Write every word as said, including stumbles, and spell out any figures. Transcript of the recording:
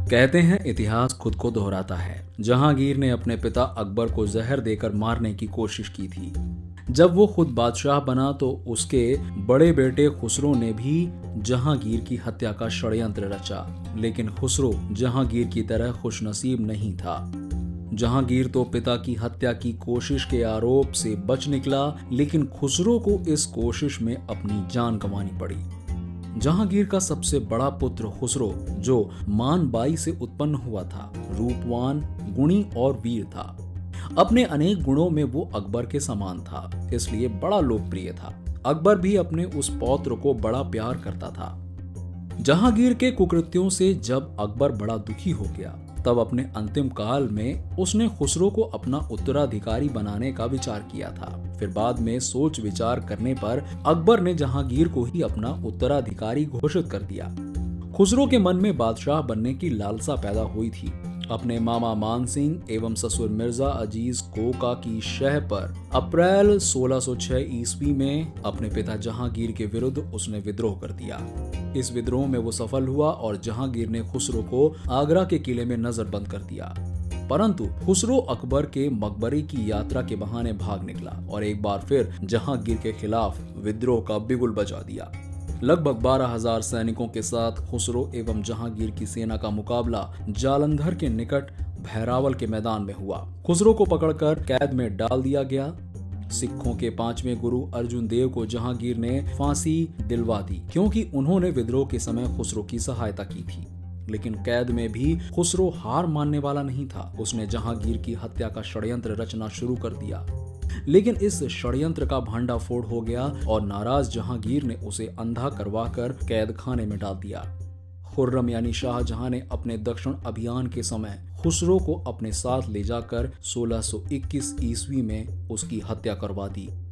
कहते हैं इतिहास खुद को दोहराता है। जहांगीर ने अपने पिता अकबर को जहर देकर मारने की कोशिश की थी। जब वो खुद बादशाह बना तो उसके बड़े बेटे खुसरो ने भी जहांगीर की हत्या का षड्यंत्र रचा, लेकिन खुसरो जहांगीर की तरह खुशनसीब नहीं था। जहांगीर तो पिता की हत्या की कोशिश के आरोप से बच निकला, लेकिन खुसरो को इस कोशिश में अपनी जान गंवानी पड़ी। जहांगीर का सबसे बड़ा पुत्र खुसरो, जो मान बाई से उत्पन्न हुआ था, रूपवान, गुणी और वीर था। अपने अनेक गुणों में वो अकबर के समान था, इसलिए बड़ा लोकप्रिय था। अकबर भी अपने उस पौत्र को बड़ा प्यार करता था। जहांगीर के कुकृत्यों से जब अकबर बड़ा दुखी हो गया, तब अपने अंतिम काल में उसने खुसरो को अपना उत्तराधिकारी बनाने का विचार किया था। फिर बाद में सोच विचार करने पर अकबर ने जहांगीर को ही अपना उत्तराधिकारी घोषित कर दिया। खुसरो के मन में बादशाह बनने की लालसा पैदा हुई थी। अपने मामा मानसिंह एवं ससुर मिर्जा अजीज कोका की शह पर अप्रैल सोलह सौ छह ईस्वी में अपने पिता जहांगीर के विरुद्ध उसने विद्रोह कर दिया। इस विद्रोह में वो सफल हुआ और जहांगीर ने खुसरो को आगरा के किले में नजरबंद कर दिया। परंतु खुसरो अकबर के मकबरे की यात्रा के बहाने भाग निकला और एक बार फिर जहांगीर के खिलाफ विद्रोह का बिगुल बजा दिया। लगभग बारह हजार सैनिकों के साथ खुसरो एवं जहांगीर की सेना का मुकाबला जालंधर के निकट भैरावल के मैदान में हुआ। खुसरो को पकड़कर कैद में डाल दिया गया। सिखों के पांचवें गुरु अर्जुन देव को जहांगीर ने फांसी दिलवा दी, क्योंकि उन्होंने विद्रोह के समय खुसरो की सहायता की थी। लेकिन कैद में भी खुसरो हार मानने वाला नहीं था। उसने जहांगीर की हत्या का षड्यंत्र रचना शुरू कर दिया, लेकिन इस षड्यंत्र का भांडाफोड़ हो गया और नाराज जहांगीर ने उसे अंधा करवाकर कैद खाने में डाल दिया। खुर्रम यानी शाहजहां ने अपने दक्षिण अभियान के समय खुसरो को अपने साथ ले जाकर सोलह सौ इक्कीस ईस्वी में उसकी हत्या करवा दी।